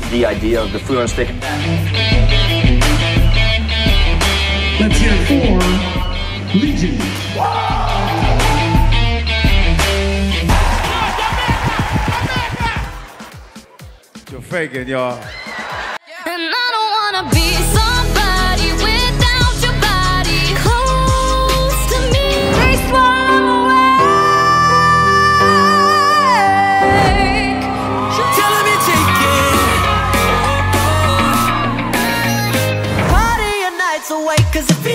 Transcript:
the idea of the food on a stick. Let's hear it for Legion. You're faking, y'all. And I don't wanna be somebody without your body close to me. Taste while I'm awake. Tell him you take it. Party your nights away, 'cause if